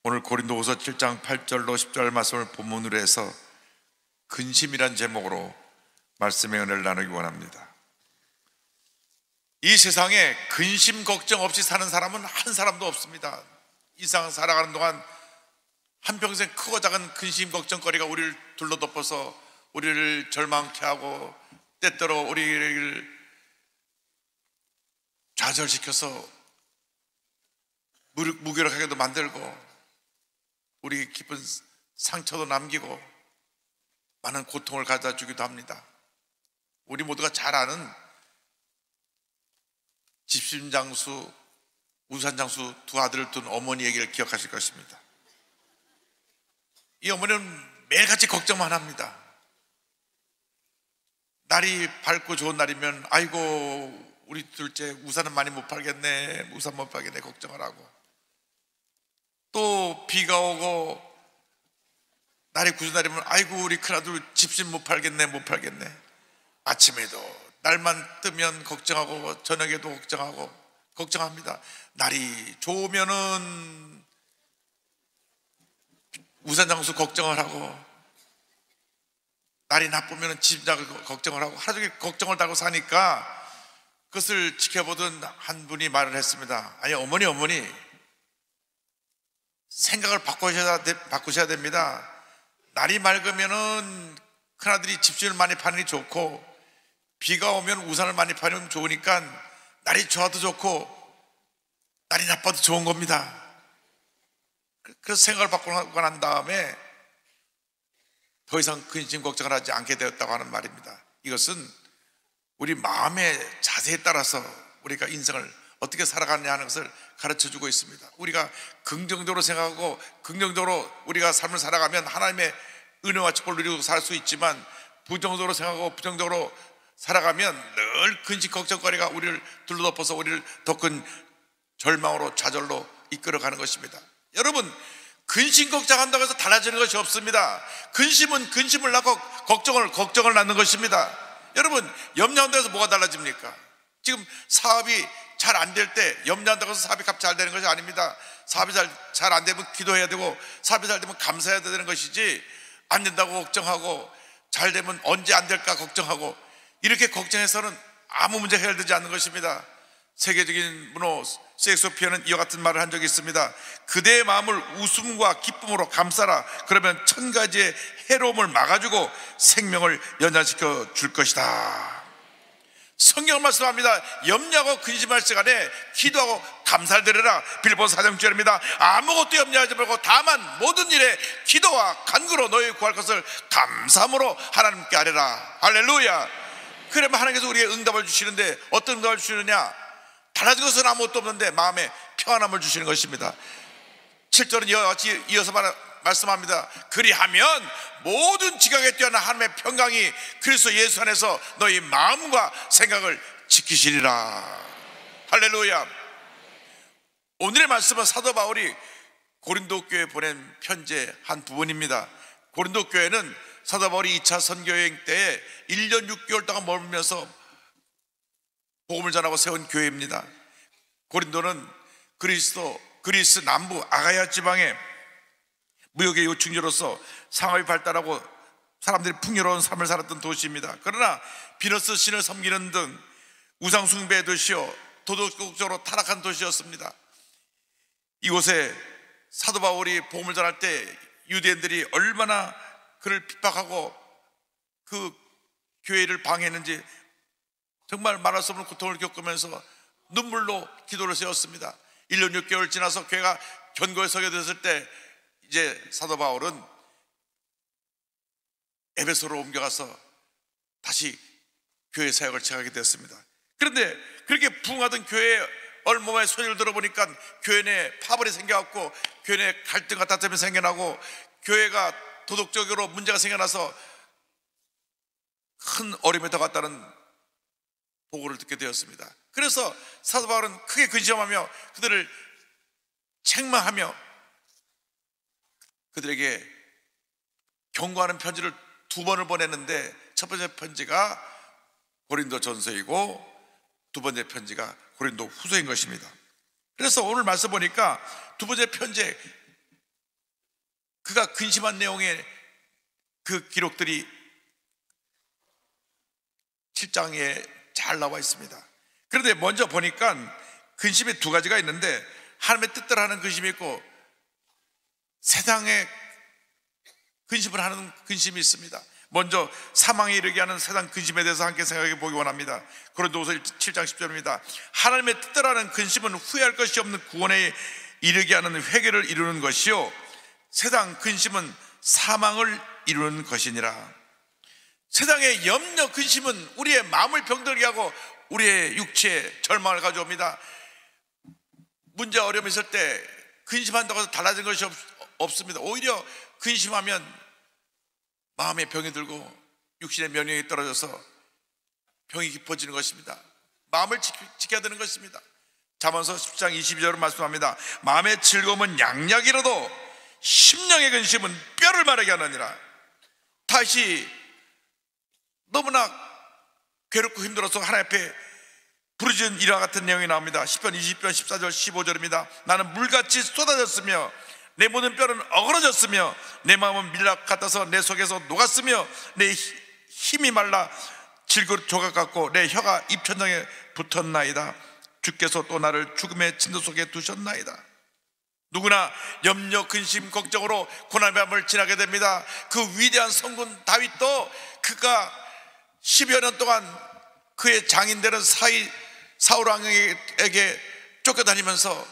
오늘 고린도후서 7장 8절로 10절 말씀을 본문으로 해서 근심이란 제목으로 말씀의 은혜를 나누기 원합니다. 이 세상에 근심 걱정 없이 사는 사람은 한 사람도 없습니다. 이 세상 살아가는 동안 한평생 크고 작은 근심 걱정거리가 우리를 둘러덮어서 우리를 절망케 하고 때때로 우리를 좌절시켜서 무기력하게도 만들고 우리 깊은 상처도 남기고 많은 고통을 가져다 주기도 합니다. 우리 모두가 잘 아는 집신장수, 우산장수 두 아들을 둔 어머니 얘기를 기억하실 것입니다. 이 어머니는 매일같이 걱정만 합니다. 날이 밝고 좋은 날이면 아이고 우리 둘째 우산은 많이 못 팔겠네, 우산 못 팔겠네 걱정을 하고, 또 비가 오고 날이 굳은 날이면 아이고 우리 큰아들 집신 못 팔겠네, 못 팔겠네. 아침에도 날만 뜨면 걱정하고 저녁에도 걱정하고 걱정합니다. 날이 좋으면은 우산장수 걱정을 하고, 날이 나쁘면은 집장을 걱정을 하고, 하루 종일 걱정을 달고 사니까 그것을 지켜보던 한 분이 말을 했습니다. 아니 어머니 생각을 바꾸셔야 됩니다. 날이 맑으면은 큰아들이 집신을 많이 파는 게 좋고, 비가 오면 우산을 많이 파면 좋으니까 날이 좋아도 좋고 날이 나빠도 좋은 겁니다. 그래서 생각을 바꾸고 난 다음에 더 이상 근심 걱정을 하지 않게 되었다고 하는 말입니다. 이것은 우리 마음의 자세에 따라서 우리가 인생을 어떻게 살아가느냐 하는 것을 가르쳐주고 있습니다. 우리가 긍정적으로 생각하고 긍정적으로 우리가 삶을 살아가면 하나님의 은혜와 축복을 누리고 살 수 있지만, 부정적으로 생각하고 부정적으로 살아가면 늘 근심 걱정거리가 우리를 둘러덮어서 우리를 더 큰 절망으로 좌절로 이끌어가는 것입니다. 여러분, 근심 걱정한다고 해서 달라지는 것이 없습니다. 근심은 근심을 낳고 걱정을 낳는 것입니다. 여러분, 염려한다고 해서 뭐가 달라집니까? 지금 사업이 잘 안 될 때 염려한다고 해서 사업이 갑자기 잘 되는 것이 아닙니다. 사업이 잘 안 되면 기도해야 되고, 사업이 잘 되면 감사해야 되는 것이지, 안 된다고 걱정하고 잘 되면 언제 안 될까 걱정하고 이렇게 걱정해서는 아무 문제가 해결되지 않는 것입니다. 세계적인 문호 셰익스피어는 이와 같은 말을 한 적이 있습니다. 그대의 마음을 웃음과 기쁨으로 감싸라. 그러면 1000가지의 해로움을 막아주고 생명을 연장시켜 줄 것이다. 성경은 말씀합니다. 염려하고 근심할 시간에 기도하고 감사를 드려라. 빌립보서 4장 6절입니다. 아무것도 염려하지 말고 다만 모든 일에 기도와 간구로 너희 구할 것을 감사함으로 하나님께 아뢰라. 할렐루야. 그러면 하나님께서 우리에게 응답을 주시는데, 어떤 응답을 주시느냐? 달라진 것은 아무것도 없는데 마음에 평안함을 주시는 것입니다. 7절은 이와 같이 이어서 말씀합니다. 그리하면 모든 지각에 뛰어난 하나님의 평강이 그리스도 예수 안에서 너희 마음과 생각을 지키시리라. 할렐루야. 오늘의 말씀은 사도 바울이 고린도 교회에 보낸 편지의 한 부분입니다. 고린도 교회는 사도 바울이 2차 선교여행 때에 1년 6개월 동안 머물면서 복음을 전하고 세운 교회입니다. 고린도는 그리스 남부 아가야 지방에 무역의 요충지로서 상업이 발달하고 사람들이 풍요로운 삶을 살았던 도시입니다. 그러나 비너스 신을 섬기는 등 우상 숭배의 도시요, 도덕적으로 타락한 도시였습니다. 이곳에 사도 바울이 복음을 전할 때 유대인들이 얼마나 그를 핍박하고 그 교회를 방해했는지 정말 말할 수 없는 고통을 겪으면서 눈물로 기도를 세웠습니다. 1년 6개월 지나서 교회가 견고에 서게 됐을 때 이제 사도 바울은 에베소로 옮겨가서 다시 교회 사역을 시작하게 되었습니다. 그런데 그렇게 부흥하던 교회의 얼마의 소리를 들어보니까 교회 내에 파벌이 생겨갖고 교회 내에 갈등과 다툼이 생겨나고 교회가 도덕적으로 문제가 생겨나서 큰 어려움에 들어갔다는 보고를 듣게 되었습니다. 그래서 사도 바울은 크게 근심하며 그들을 책망하며 그들에게 경고하는 편지를 2번을 보냈는데, 첫 번째 편지가 고린도 전서이고 두 번째 편지가 고린도 후서인 것입니다. 그래서 오늘 말씀 보니까 두 번째 편지에 그가 근심한 내용의 그 기록들이 7장에 잘 나와 있습니다. 그런데 먼저 보니까 근심이 두 가지가 있는데, 하나님의 뜻대로 하는 근심이 있고 세상에 근심을 하는 근심이 있습니다. 먼저 사망에 이르게 하는 세상 근심에 대해서 함께 생각해 보기 원합니다. 고린도후서 7장 10절입니다. 하나님의 뜻대로 하는 근심은 후회할 것이 없는 구원에 이르게 하는 회개를 이루는 것이요, 세상 근심은 사망을 이루는 것이니라. 세상의 염려 근심은 우리의 마음을 병들게 하고 우리의 육체에 절망을 가져옵니다. 문제 어려움이 있을 때 근심한다고 해서 달라진 것이 없습니다. 오히려 근심하면 마음에 병이 들고 육신의 면역이 떨어져서 병이 깊어지는 것입니다. 마음을 지켜야 되는 것입니다. 잠언서 10장 22절을 말씀합니다. 마음의 즐거움은 양약이라도 심령의 근심은 뼈를 마르게 하느니라. 다시 너무나 괴롭고 힘들어서 하나님 앞에 부르짖은 이와 같은 내용이 나옵니다. 10편 20편 14절 15절입니다. 나는 물같이 쏟아졌으며 내 모든 뼈는 어그러졌으며 내 마음은 밀랍 같아서 내 속에서 녹았으며 내 힘이 말라 질그릇 조각 같고 내 혀가 입천장에 붙었나이다. 주께서 또 나를 죽음의 진도 속에 두셨나이다. 누구나 염려, 근심, 걱정으로 고난의 밤을 지나게 됩니다. 그 위대한 성군 다윗도 그가 10여 년 동안 그의 장인되는 사울 왕에게 쫓겨다니면서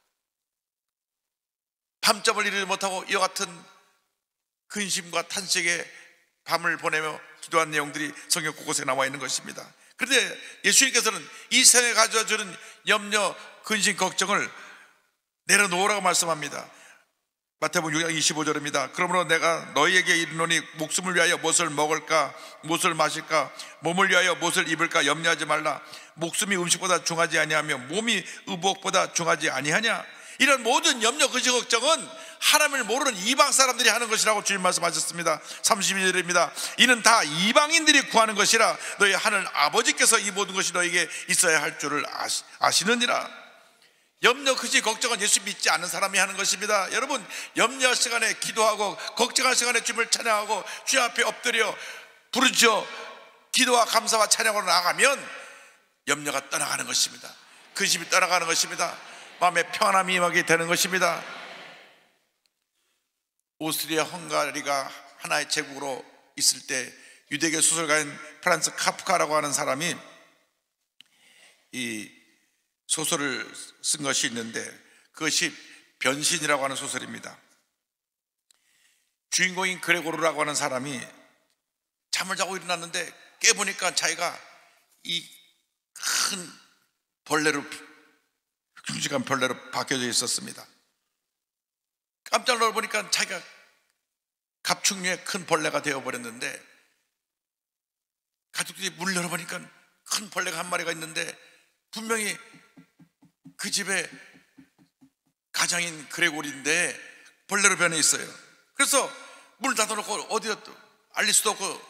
밤잠을 이루지 못하고 이와 같은 근심과 탄식의 밤을 보내며 기도한 내용들이 성경 곳곳에 나와 있는 것입니다. 그런데 예수님께서는 이 세상에 가져주는 염려, 근심, 걱정을 내려놓으라고 말씀합니다. 마태복음 6장 25절입니다. 그러므로 내가 너희에게 이르노니 목숨을 위하여 무엇을 먹을까, 무엇을 마실까, 몸을 위하여 무엇을 입을까 염려하지 말라. 목숨이 음식보다 중하지 아니하며 몸이 의복보다 중하지 아니하냐. 이런 모든 염려, 근심, 걱정은 하나님을 모르는 이방 사람들이 하는 것이라고 주님 말씀하셨습니다. 32절입니다. 이는 다 이방인들이 구하는 것이라 너희 하늘 아버지께서 이 모든 것이 너에게 있어야 할 줄을 아시느니라. 염려, 근심, 걱정은 예수 믿지 않는 사람이 하는 것입니다. 여러분, 염려할 시간에 기도하고 걱정할 시간에 주님을 찬양하고 주님 앞에 엎드려 부르짖어 기도와 감사와 찬양으로 나아가면 염려가 떠나가는 것입니다. 근심이 떠나가는 것입니다. 마음에 평안함이 임하게 되는 것입니다. 오스트리아 헝가리가 하나의 제국으로 있을 때 유대계 소설가인 프란츠 카프카라고 하는 사람이 이 소설을 쓴 것이 있는데, 그것이 변신이라고 하는 소설입니다. 주인공인 그레고르라고 하는 사람이 잠을 자고 일어났는데 깨보니까 자기가 이 큰 벌레로, 흉측한 벌레로 바뀌어져 있었습니다. 깜짝 놀라보니까 자기가 갑충류의 큰 벌레가 되어버렸는데, 가족들이 문을 열어보니까 큰 벌레가 한 마리가 있는데 분명히 그 집에 가장인 그레고리인데 벌레로 변해 있어요. 그래서 문을 닫아놓고 어디에 알릴 수도 없고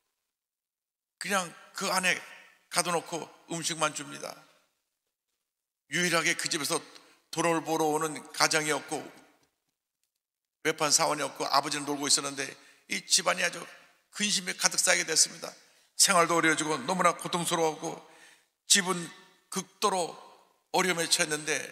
그냥 그 안에 가둬놓고 음식만 줍니다. 유일하게 그 집에서 돈을 벌어 오는 가장이었고 외판 사원이었고 아버지는 놀고 있었는데 이 집안이 아주 근심에 가득 쌓이게 됐습니다. 생활도 어려워지고 너무나 고통스러워하고 집은 극도로 어려움에 처했는데,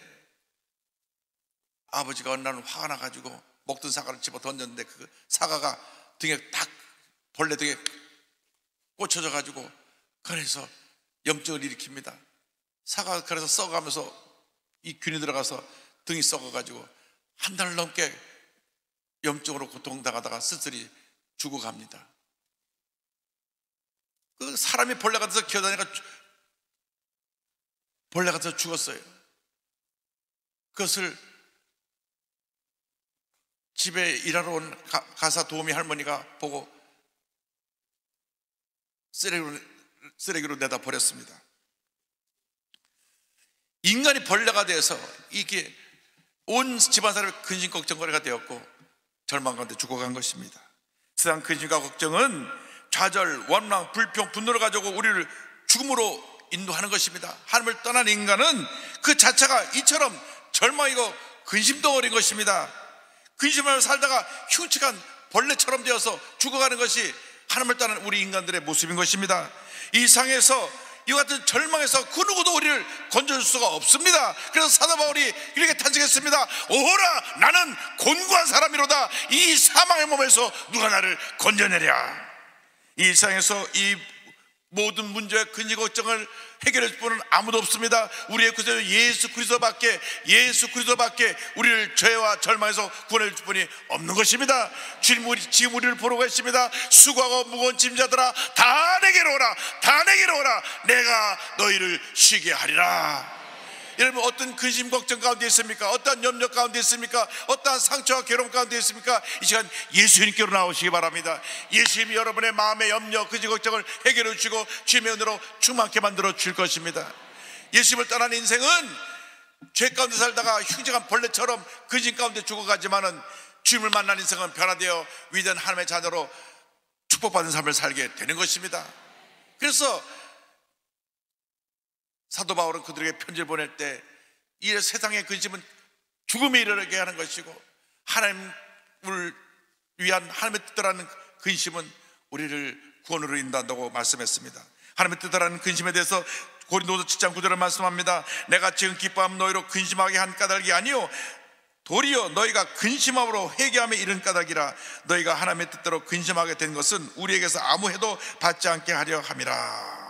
아버지가 어느 날은 화가 나가지고 먹던 사과를 집어 던졌는데 그 사과가 등에 딱 벌레 등에 꽂혀져 가지고 그래서 염증을 일으킵니다. 사과가 그래서 썩어가면서 이 균이 들어가서 등이 썩어가지고 한 달 넘게 염증으로 고통당하다가 쓸쓸히 죽어갑니다. 그 사람이 벌레 같아서 기어다니까 벌레 같아서 죽었어요. 그것을 집에 일하러 온 가사 도우미 할머니가 보고 쓰레기로 내다 버렸습니다. 인간이 벌레가 되어서 이게 온 집안 사람이 근심 걱정거리가 되었고 절망 가운데 죽어간 것입니다. 세상 근심과 걱정은 좌절, 원망, 불평, 분노를 가지고 우리를 죽음으로 인도하는 것입니다. 하나님을 떠난 인간은 그 자체가 이처럼 절망이고 근심덩어리인 것입니다. 근심하며 살다가 흉측한 벌레처럼 되어서 죽어가는 것이 하나님을 떠난 우리 인간들의 모습인 것입니다. 이 상에서 이와 같은 절망에서 그 누구도 우리를 건져줄 수가 없습니다. 그래서 사도 바울이 이렇게 탄식했습니다. 오호라, 나는 곤고한 사람이로다. 이 사망의 몸에서 누가 나를 건져내랴. 이 일상에서 이 모든 문제와 근심 걱정을 해결해 줄 분은 아무도 없습니다. 우리의 구세주 예수 그리스도밖에 우리를 죄와 절망에서 구원해 줄 분이 없는 것입니다. 주님, 지금 우리를 보러 계십니다. 수고하고 무거운 짐자들아, 다 내게로 오라, 다 내게로 오라. 내가 너희를 쉬게 하리라. 여러분, 어떤 근심 걱정 가운데 있습니까? 어떠한 염려 가운데 있습니까? 어떠한 상처와 괴로움 가운데 있습니까? 이 시간 예수님께로 나오시기 바랍니다. 예수님이 여러분의 마음의 염려, 근심 걱정을 해결해 주시고 주님의 은혜로 충만케 만들어 줄 것입니다. 예수님을 떠난 인생은 죄 가운데 살다가 흉측한 벌레처럼 근심 가운데 죽어가지만은 주님을 만난 인생은 변화되어 위대한 하나님의 자녀로 축복받은 삶을 살게 되는 것입니다. 그래서 사도 바울은 그들에게 편지를 보낼 때 이 세상의 근심은 죽음에 이르게 하는 것이고 하나님을 위한 하나님의 뜻대로라는 근심은 우리를 구원으로 인도한다고 말씀했습니다. 하나님의 뜻대로라는 근심에 대해서 고린도서 7장 9절을 말씀합니다. 내가 지금 기뻐함 너희로 근심하게 한 까닭이 아니요 도리어 너희가 근심함으로 회개함에 이른 까닭이라. 너희가 하나님의 뜻대로 근심하게 된 것은 우리에게서 아무 해도 받지 않게 하려 함이라.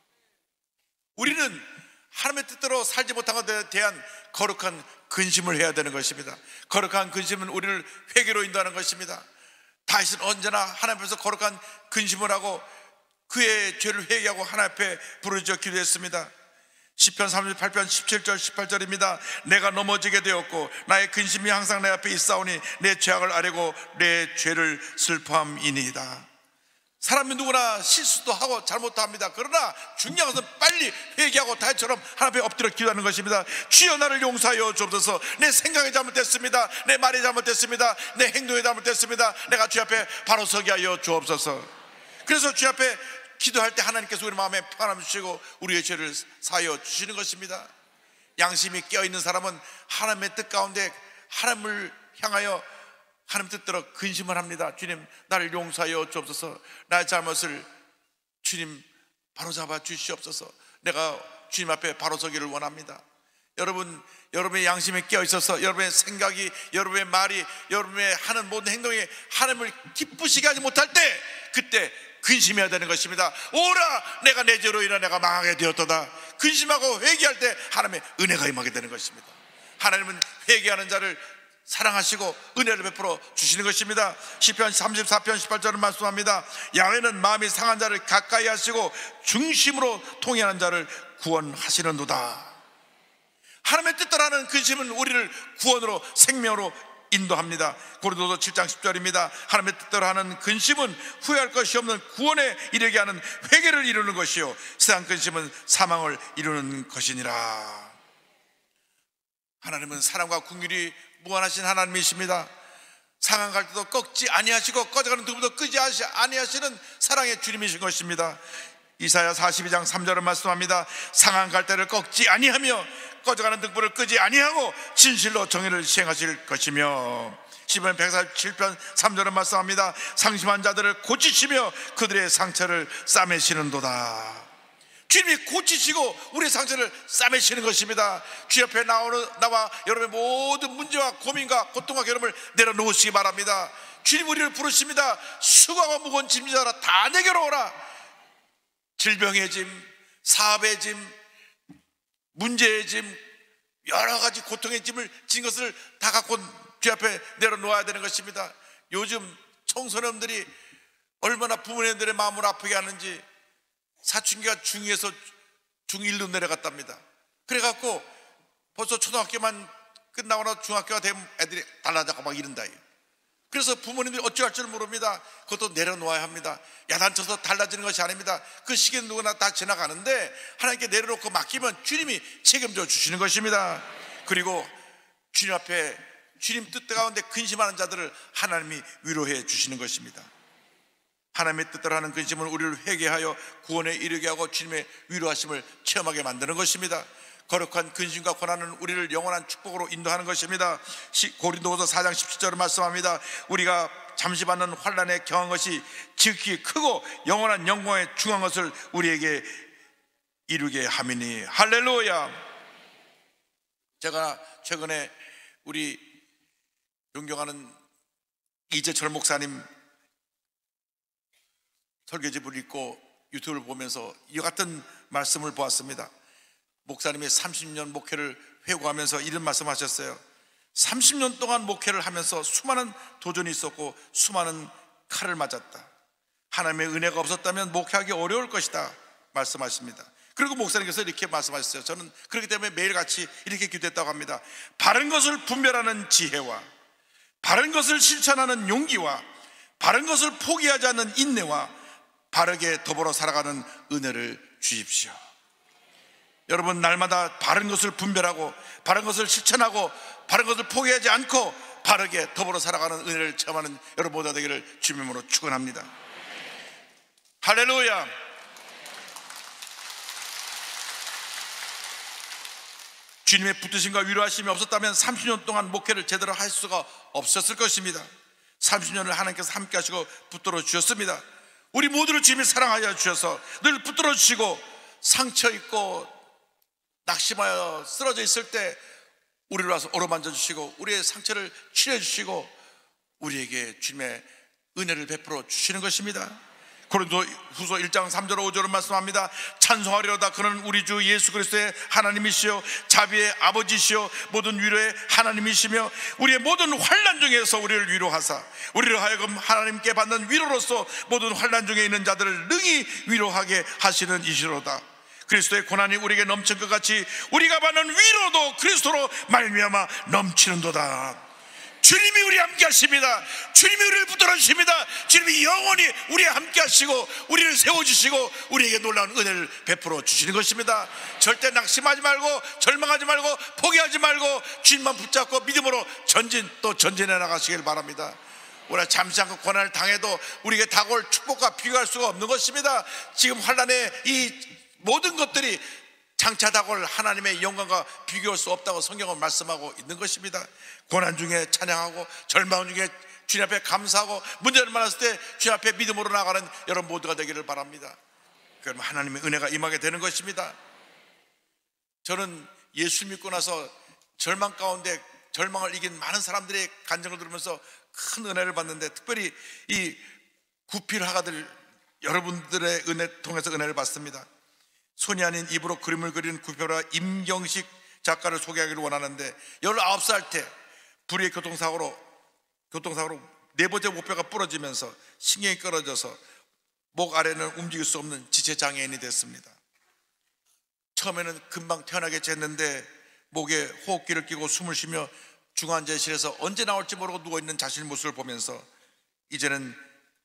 우리는 하나님의 뜻대로 살지 못한 것에 대한 거룩한 근심을 해야 되는 것입니다. 거룩한 근심은 우리를 회개로 인도하는 것입니다. 다윗은 언제나 하나님 앞에서 거룩한 근심을 하고 그의 죄를 회개하고 하나님 앞에 부르짖어 기도했습니다. 시편 38편 17절 18절입니다. 내가 넘어지게 되었고 나의 근심이 항상 내 앞에 있사오니 내 죄악을 아뢰고 내 죄를 슬퍼함이니이다. 사람이 누구나 실수도 하고 잘못도 합니다. 그러나 중요한 것은 빨리 회개하고 다윗처럼 하나님 앞에 엎드려 기도하는 것입니다. 주여 나를 용서하여 주옵소서. 내 생각이 잘못됐습니다. 내 말이 잘못됐습니다. 내 행동이 잘못됐습니다. 내가 주 앞에 바로 서게 하여 주옵소서. 그래서 주 앞에 기도할 때 하나님께서 우리 마음에 평안함 주시고 우리의 죄를 사하여 주시는 것입니다. 양심이 깨어있는 사람은 하나님의 뜻 가운데 하나님을 향하여 하나님 뜻대로 근심을 합니다. 주님, 나를 용서하여 주옵소서. 나의 잘못을 주님 바로잡아 주시옵소서. 내가 주님 앞에 바로 서기를 원합니다. 여러분의 양심에 깨어있어서 여러분의 생각이, 여러분의 말이, 여러분의 하는 모든 행동이 하나님을 기쁘시게 하지 못할 때 그때 근심해야 되는 것입니다. 오라, 내가 내 죄로 인해 내가 망하게 되었도다. 근심하고 회개할 때 하나님의 은혜가 임하게 되는 것입니다. 하나님은 회개하는 자를 사랑하시고 은혜를 베풀어 주시는 것입니다. 시편 34편 18절은 말씀합니다. 야훼는 마음이 상한 자를 가까이 하시고 중심으로 통행하는 자를 구원하시는도다. 하나님의 뜻대로라는 근심은 우리를 구원으로 생명으로 인도합니다. 고린도서 7장 10절입니다. 하나님의 뜻대로 하는 근심은 후회할 것이 없는 구원에 이르게 하는 회개를 이루는 것이요 세상 근심은 사망을 이루는 것이니라. 하나님은 사랑과 긍휼이 무한하신 하나님이십니다. 상한 갈 때도 꺾지 아니하시고 꺼져가는 등불도 끄지 아니하시는 사랑의 주님이신 것입니다. 이사야 42장 3절은 말씀합니다. 상한 갈 때를 꺾지 아니하며 꺼져가는 등불을 끄지 아니하고 진실로 정의를 시행하실 것이며 시편 147편 3절은 말씀합니다. 상심한 자들을 고치시며 그들의 상처를 싸매시는도다. 주님이 고치시고 우리의 상처를 싸매시는 것입니다. 주 옆에 나와 여러분의 모든 문제와 고민과 고통과 괴로움을 내려놓으시기 바랍니다. 주님 우리를 부르십니다. 수고하고 무거운 짐지자라 다 내게로 오라. 질병의 짐, 사업의 짐, 문제의 짐, 여러 가지 고통의 짐을 진 것을 다 갖고 주 앞에 내려놓아야 되는 것입니다. 요즘 청소년들이 얼마나 부모님들의 마음을 아프게 하는지 사춘기가 중2에서 중1로 내려갔답니다. 그래갖고 벌써 초등학교만 끝나거나 중학교가 되면 애들이 달라져가 막 이른다. 그래서 부모님들이 어찌할 줄 모릅니다. 그것도 내려놓아야 합니다. 야단쳐서 달라지는 것이 아닙니다. 그 시기는 누구나 다 지나가는데 하나님께 내려놓고 맡기면 주님이 책임져 주시는 것입니다. 그리고 주님 앞에 주님 뜻 가운데 근심하는 자들을 하나님이 위로해 주시는 것입니다. 하나님의 뜻대로 하는 근심은 우리를 회개하여 구원에 이르게 하고 주님의 위로하심을 체험하게 만드는 것입니다. 거룩한 근심과 고난은 우리를 영원한 축복으로 인도하는 것입니다. 고린도후서 4장 17절을 말씀합니다. 우리가 잠시 받는 환난에 경한 것이 지극히 크고 영원한 영광에 중한 것을 우리에게 이루게 함이니. 할렐루야. 제가 최근에 우리 존경하는 이재철 목사님 설교집을 읽고 유튜브를 보면서 이와 같은 말씀을 보았습니다. 목사님이 30년 목회를 회고하면서 이런 말씀하셨어요. 30년 동안 목회를 하면서 수많은 도전이 있었고 수많은 칼을 맞았다. 하나님의 은혜가 없었다면 목회하기 어려울 것이다 말씀하십니다. 그리고 목사님께서 이렇게 말씀하셨어요. 저는 그렇기 때문에 매일같이 이렇게 기도했다고 합니다. 바른 것을 분별하는 지혜와 바른 것을 실천하는 용기와 바른 것을 포기하지 않는 인내와 바르게 더불어 살아가는 은혜를 주십시오. 여러분, 날마다 바른 것을 분별하고 바른 것을 실천하고 바른 것을 포기하지 않고 바르게 더불어 살아가는 은혜를 체험하는 여러분 모두가 되기를 주님으로 축원합니다. 할렐루야. 주님의 붙드심과 위로하심이 없었다면 30년 동안 목회를 제대로 할 수가 없었을 것입니다. 30년을 하나님께서 함께 하시고 붙들어 주셨습니다. 우리 모두를 주님이 사랑하여 주셔서 늘 붙들어 주시고 상처 있고 낙심하여 쓰러져 있을 때 우리를 와서 어루만져 주시고 우리의 상처를 치료해 주시고 우리에게 주님의 은혜를 베풀어 주시는 것입니다. 고린도후서 1장 3절 5절은 말씀합니다. 찬송하리로다. 그는 우리 주 예수 그리스도의 하나님이시요 자비의 아버지시요 모든 위로의 하나님이시며 우리의 모든 환난 중에서 우리를 위로하사 우리를 하여금 하나님께 받는 위로로서 모든 환난 중에 있는 자들을 능히 위로하게 하시는 이시로다. 그리스도의 고난이 우리에게 넘친 것 같이 우리가 받는 위로도 그리스도로 말미암아 넘치는도다. 주님이 우리 함께 하십니다. 주님이 우리를 붙들어 주십니다. 주님이 영원히 우리와 함께 하시고 우리를 세워주시고 우리에게 놀라운 은혜를 베풀어 주시는 것입니다. 절대 낙심하지 말고 절망하지 말고 포기하지 말고 주님만 붙잡고 믿음으로 전진해 나가시길 바랍니다. 우리가 잠시 그 고난을 당해도 우리에게 다가올 축복과 비교할 수가 없는 것입니다. 지금 환난의 이 모든 것들이 장차 다가올 하나님의 영광과 비교할 수 없다고 성경은 말씀하고 있는 것입니다. 고난 중에 찬양하고 절망 중에 주님 앞에 감사하고 문제를 만났을 때 주님 앞에 믿음으로 나가는 여러분 모두가 되기를 바랍니다. 그럼 하나님의 은혜가 임하게 되는 것입니다. 저는 예수 믿고 나서 절망 가운데 절망을 이긴 많은 사람들의 간증을 들으면서 큰 은혜를 받는데 특별히 이 구필화가들 여러분들의 은혜 통해서 은혜를 받습니다. 손이 아닌 입으로 그림을 그리는 구필화 임경식 작가를 소개하기를 원하는데 19살 때 불의의 교통사고로 4번째 목뼈가 부러지면서 신경이 끊어져서 목 아래는 움직일 수 없는 지체장애인이 됐습니다. 처음에는 금방 태어나겠지 했는데 목에 호흡기를 끼고 숨을 쉬며 중환자실에서 언제 나올지 모르고 누워있는 자신의 모습을 보면서 이제는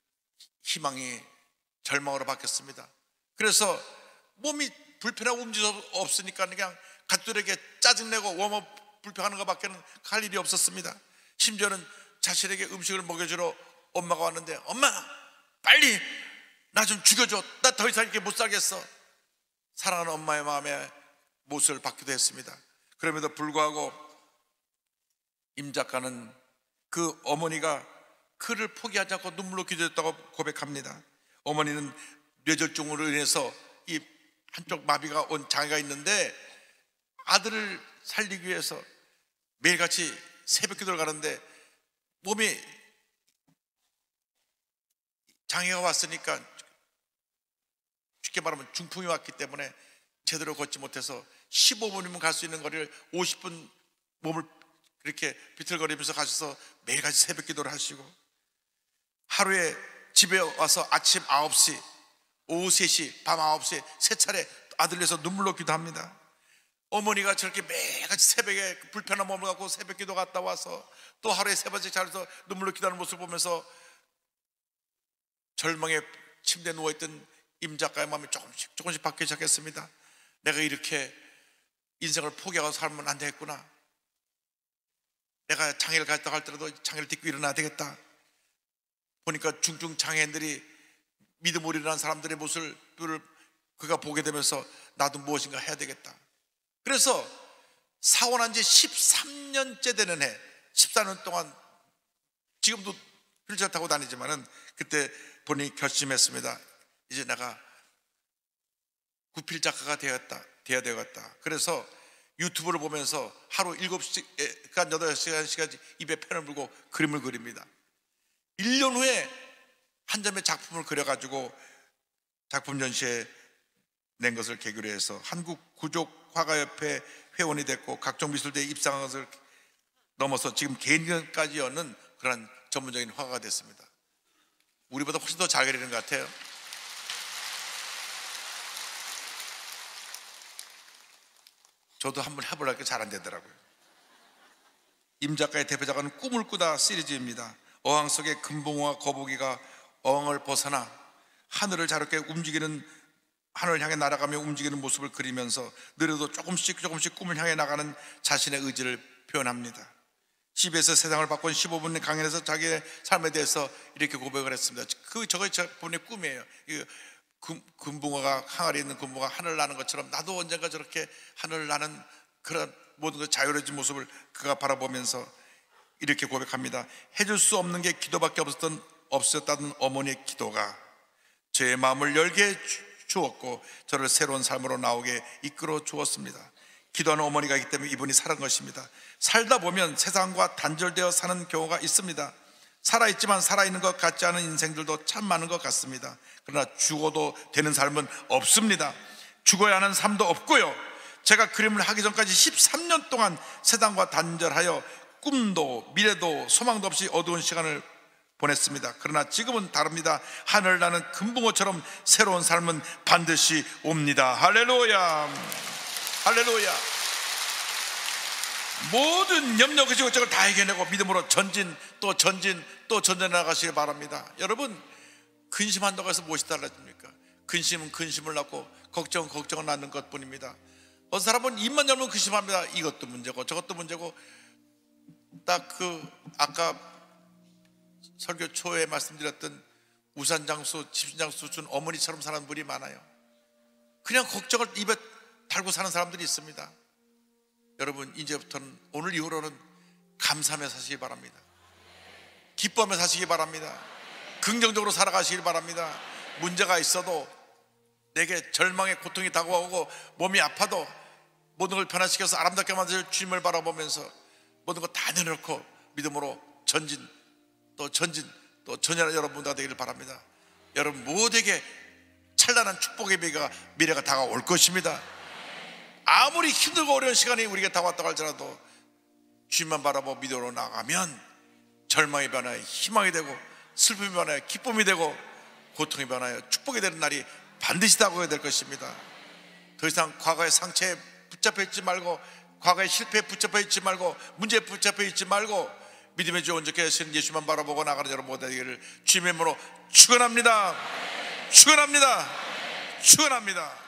희망이 절망으로 바뀌었습니다. 그래서 몸이 불편하고 움직일 수 없으니까 그냥 가족들에게 짜증내고 웜업 불평하는 것밖에 할 일이 없었습니다. 심지어는 자신에게 음식을 먹여주러 엄마가 왔는데 엄마 빨리 나 좀 죽여줘. 나 더 이상 이렇게 못 살겠어. 사랑하는 엄마의 마음에 못을 받기도 했습니다. 그럼에도 불구하고 임 작가는 그 어머니가 그를 포기하지 않고 눈물로 기도했다고 고백합니다. 어머니는 뇌졸중으로 인해서 이 한쪽 마비가 온 장애가 있는데 아들을 살리기 위해서 매일같이 새벽 기도를 가는데 몸이 장애가 왔으니까 쉽게 말하면 중풍이 왔기 때문에 제대로 걷지 못해서 15분이면 갈 수 있는 거리를 50분 몸을 그렇게 비틀거리면서 가셔서 매일같이 새벽 기도를 하시고 하루에 집에 와서 아침 9시, 오후 3시, 밤 9시에 세 차례 아들 위해서 눈물로 기도합니다. 어머니가 저렇게 매일같이 새벽에 불편한 몸을 갖고 새벽 기도 갔다 와서 또 하루에 3번째 자리에서 눈물로 기도하는 모습을 보면서 절망의 침대에 누워있던 임 작가의 마음이 조금씩 바뀌기 시작했습니다. 내가 이렇게 인생을 포기하고 살면 안 되겠구나. 내가 장애를 가졌다고 할때라도 장애를 딛고 일어나야 되겠다. 보니까 중증 장애인들이 믿음으로 일어난 사람들의 모습을 그가 보게 되면서 나도 무엇인가 해야 되겠다. 그래서 사고 난 지 13년째 되는 해, 14년 동안 지금도 휠체어 타고 다니지만은 그때 본인이 결심했습니다. 이제 내가 구필 작가가 되어야 되겠다. 그래서 유튜브를 보면서 하루 7시간, 8시간씩 입에 펜을 물고 그림을 그립니다. 1년 후에 한 점의 작품을 그려가지고 작품 전시에 낸 것을 계기로 해서 한국구족화가협회 회원이 됐고 각종 미술대에 입상한 것을 넘어서 지금 개인전까지 여는 그런 전문적인 화가가 됐습니다. 우리보다 훨씬 더 잘 그리는 것 같아요. 저도 한번 해보려니까 잘 안 되더라고요. 임 작가의 대표작은 꿈을 꾸다 시리즈입니다. 어항 속의 금붕어와 거북이가 어항을 벗어나 하늘을 자유롭게 움직이는, 하늘을 향해 날아가며 움직이는 모습을 그리면서 느려도 조금씩 꿈을 향해 나가는 자신의 의지를 표현합니다. CBS 세상을 바꾼 15분 강연에서 자기의 삶에 대해서 이렇게 고백을 했습니다. 저거 본인의 꿈이에요. 금붕어가, 항아리에 있는 금붕어가 하늘을 나는 것처럼 나도 언젠가 저렇게 하늘을 나는 그런 모든 것 자유로워진 모습을 그가 바라보면서 이렇게 고백합니다. 해줄 수 없는 게 기도밖에 없었다는 어머니의 기도가 제 마음을 열게 주었고 저를 새로운 삶으로 나오게 이끌어 주었습니다. 기도하는 어머니가 있기 때문에 이분이 살은 것입니다. 살다 보면 세상과 단절되어 사는 경우가 있습니다. 살아있지만 살아있는 것 같지 않은 인생들도 참 많은 것 같습니다. 그러나 죽어도 되는 삶은 없습니다. 죽어야 하는 삶도 없고요. 제가 그림을 하기 전까지 13년 동안 세상과 단절하여 꿈도 미래도 소망도 없이 어두운 시간을 보냈습니다. 그러나 지금은 다릅니다. 하늘 나는 금붕어처럼 새로운 삶은 반드시 옵니다. 할렐루야, 할렐루야. 모든 염려 그지고 걱정을 다 해결내고 믿음으로 전진 또 전진 또 전진해 나가시길 바랍니다. 여러분, 근심한다고 해서 무엇이 달라집니까? 근심은 근심을 낳고 걱정은 걱정을 낳는 것뿐입니다. 어떤 사람은 입만 열면 근심합니다. 이것도 문제고 저것도 문제고. 딱 아까 설교 초에 말씀드렸던 우산장수, 집신장수 준 어머니처럼 사는 분이 많아요. 그냥 걱정을 입에 달고 사는 사람들이 있습니다. 여러분, 이제부터는, 오늘 이후로는 감사하며 사시기 바랍니다. 기뻐하며 사시기 바랍니다. 긍정적으로 살아가시길 바랍니다. 문제가 있어도 내게 절망의 고통이 다가오고 몸이 아파도 모든 걸 변화시켜서 아름답게 만드실 주님을 바라보면서 모든 거 다 내놓고 믿음으로 전진 또 전진 또 전진하는 여러분들 되기를 바랍니다. 여러분 모두에게 찬란한 축복의 미래가 다가올 것입니다. 아무리 힘들고 어려운 시간이 우리에게 다가왔다고 할지라도 주님만 바라보고 믿음으로 나가면 절망이 변하여 희망이 되고 슬픔이 변하여 기쁨이 되고 고통이 변하여 축복이 되는 날이 반드시 다가오게 될 것입니다. 더 이상 과거의 상처에 붙잡혀 있지 말고, 과거의 실패에 붙잡혀 있지 말고, 문제에 붙잡혀 있지 말고 믿음의 주 온전케 하시는 예수만 바라보고 나가는 여러분 모두가 되기를 주님의 이름으로 축원합니다. 축원합니다. 축원합니다.